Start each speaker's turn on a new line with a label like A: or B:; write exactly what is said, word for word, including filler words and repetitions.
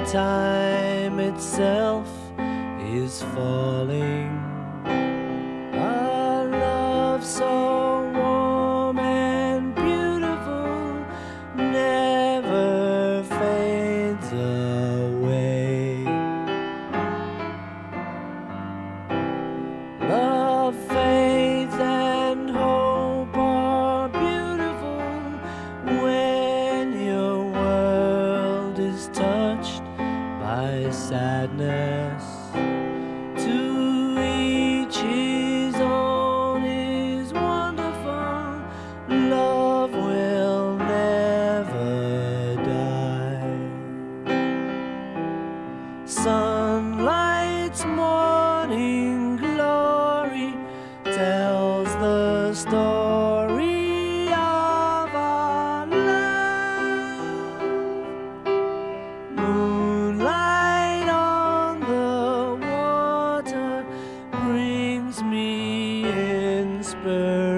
A: time itself is falling. A love so warm and beautiful never fades away. Love, faith, and hope are beautiful when your world is touched by sadness. To each his own is wonderful. Love will never die. Sunlight's morning glory tells the story of our love. Moonlight on the water brings me inspiration.